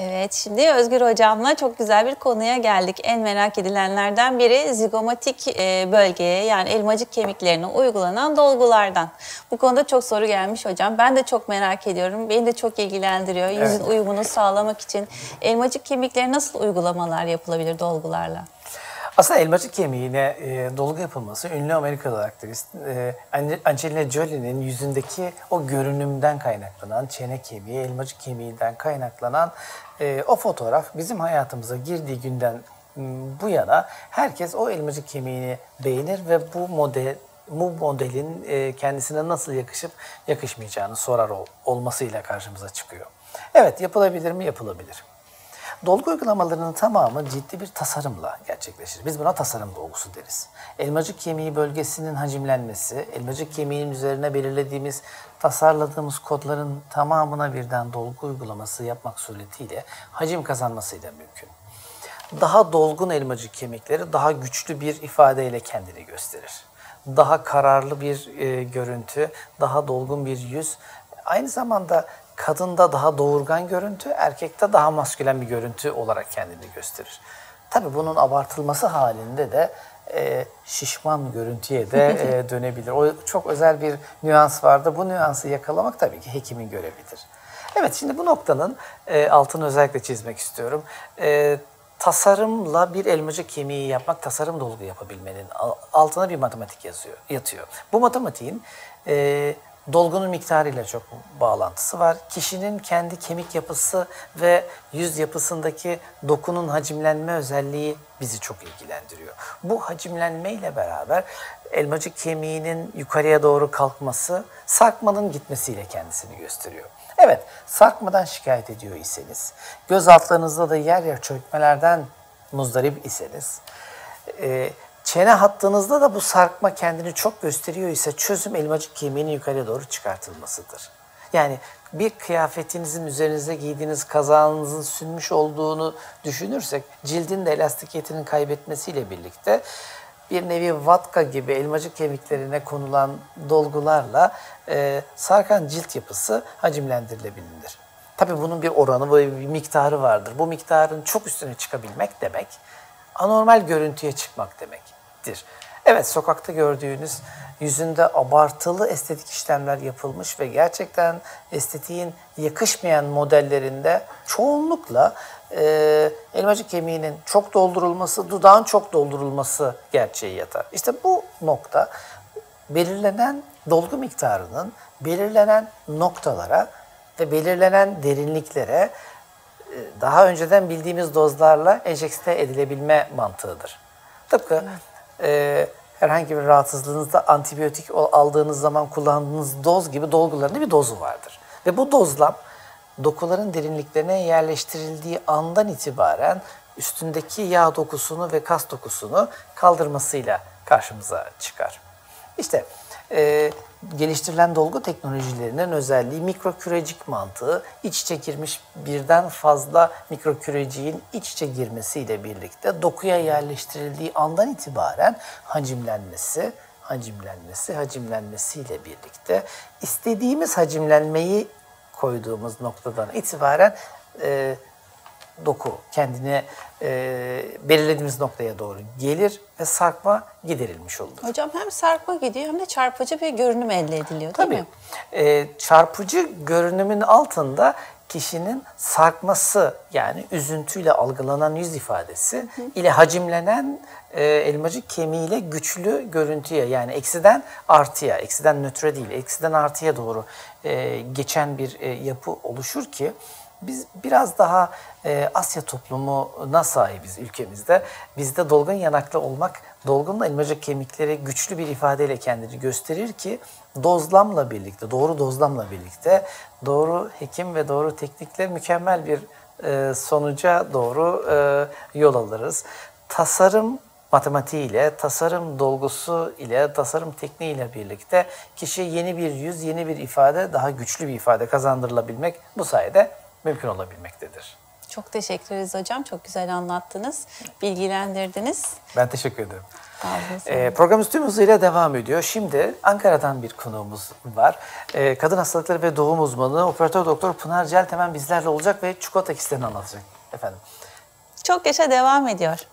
Evet, şimdi Özgür Hocam'la çok güzel bir konuya geldik. En merak edilenlerden biri zigomatik bölgeye, yani elmacık kemiklerine uygulanan dolgulardan. Bu konuda çok soru gelmiş hocam. Ben de çok merak ediyorum. Beni de çok ilgilendiriyor. Yüzün uyumunu sağlamak için elmacık kemiklerine nasıl uygulamalar yapılabilir dolgularla? Aslında elmacık kemiğine dolgu yapılması ünlü Amerikalı aktris Angelina Jolie'nin yüzündeki o görünümden kaynaklanan, çene kemiği, elmacık kemiğinden kaynaklanan o fotoğraf bizim hayatımıza girdiği günden bu yana herkes o elmacık kemiğini beğenir ve bu modelin kendisine nasıl yakışıp yakışmayacağını sorar olmasıyla karşımıza çıkıyor. Evet, yapılabilir mi? Yapılabilir. Dolgu uygulamalarının tamamı ciddi bir tasarımla gerçekleşir. Biz buna tasarım dolgusu deriz. Elmacık kemiği bölgesinin hacimlenmesi, elmacık kemiğinin üzerine belirlediğimiz, tasarladığımız kodların tamamına birden dolgu uygulaması yapmak suretiyle hacim kazanmasıyla mümkün. Daha dolgun elmacık kemikleri daha güçlü bir ifadeyle kendini gösterir. Daha kararlı bir görüntü, daha dolgun bir yüz, aynı zamanda kadında daha doğurgan görüntü, erkekte daha maskülen bir görüntü olarak kendini gösterir. Tabii bunun abartılması halinde de şişman görüntüye de dönebilir. O çok özel bir nüans vardı. Bu nüansı yakalamak tabii ki hekimin görevidir. Evet, şimdi bu noktanın altını özellikle çizmek istiyorum. Tasarımla bir elmacık kemiği yapmak, tasarım dolgu yapabilmenin altına bir matematik yatıyor. Bu matematiğin dolgunun miktarıyla çok bağlantısı var. Kişinin kendi kemik yapısı ve yüz yapısındaki dokunun hacimlenme özelliği bizi çok ilgilendiriyor. Bu hacimlenme ile beraber elmacık kemiğinin yukarıya doğru kalkması, sarkmanın gitmesiyle kendisini gösteriyor. Evet, sarkmadan şikayet ediyor iseniz, göz altlarınızda da yer yer çökmelerden muzdarip iseniz, çene hattınızda da bu sarkma kendini çok gösteriyor ise çözüm elmacık kemiğinin yukarıya doğru çıkartılmasıdır. Yani bir kıyafetinizin üzerinize giydiğiniz kazağınızın sünmüş olduğunu düşünürsek cildin de elastikiyetinin kaybetmesiyle birlikte bir nevi vatka gibi elmacık kemiklerine konulan dolgularla sarkan cilt yapısı hacimlendirilebilir. Tabii bunun bir oranı, böyle bir miktarı vardır. Bu miktarın çok üstüne çıkabilmek demek, anormal görüntüye çıkmak demektir. Evet, sokakta gördüğünüz yüzünde abartılı estetik işlemler yapılmış ve gerçekten estetiğin yakışmayan modellerinde çoğunlukla elmacık kemiğinin çok doldurulması, dudağın çok doldurulması gerçeği yatar. İşte bu nokta belirlenen dolgu miktarının belirlenen noktalara ve belirlenen derinliklere daha önceden bildiğimiz dozlarla enjekte edilebilme mantığıdır. Tıpkı herhangi bir rahatsızlığınızda antibiyotik aldığınız zaman kullandığınız doz gibi dolguların bir dozu vardır. Ve bu dozlam dokuların derinliklerine yerleştirildiği andan itibaren üstündeki yağ dokusunu ve kas dokusunu kaldırmasıyla karşımıza çıkar. İşte geliştirilen dolgu teknolojilerinin özelliği mikrokürecik mantığı, iç içe girmiş birden fazla mikroküreciğin iç içe girmesiyle birlikte dokuya yerleştirildiği andan itibaren hacimlenmesiyle birlikte istediğimiz hacimlenmeyi koyduğumuz noktadan itibaren doku kendine belirlediğimiz noktaya doğru gelir ve sarkma giderilmiş olur. Hocam hem sarkma gidiyor hem de çarpıcı bir görünüm elde ediliyor, değil mi? Çarpıcı görünümün altında kişinin sarkması, yani üzüntüyle algılanan yüz ifadesi ile hacimlenen elmacık kemiğiyle güçlü görüntüye, yani eksiden artıya, eksiden nötre değil, eksiden artıya doğru geçen bir yapı oluşur ki biz biraz daha Asya toplumuna sahibiz ülkemizde. Bizde dolgun yanaklı olmak, dolgun elmacık kemikleri güçlü bir ifadeyle kendini gösterir ki dozlamla birlikte, doğru dozlamla birlikte doğru hekim ve doğru teknikle mükemmel bir sonuca doğru yol alırız. Tasarım matematiğiyle, tasarım dolgusu ile, tasarım tekniğiyle birlikte kişiye yeni bir yüz, yeni bir ifade, daha güçlü bir ifade kazandırılabilmek bu sayede mümkün olabilmektedir. Çok teşekkür ederiz hocam. Çok güzel anlattınız, bilgilendirdiniz. Ben teşekkür ederim. Sağ olun. Programımız tüm hızıyla devam ediyor. Şimdi Ankara'dan bir konuğumuz var. Kadın hastalıkları ve doğum uzmanı operatör doktor Pınar Celtemen bizlerle olacak ve çikolata kistlerini anlatacak efendim. Çok yaşa devam ediyor.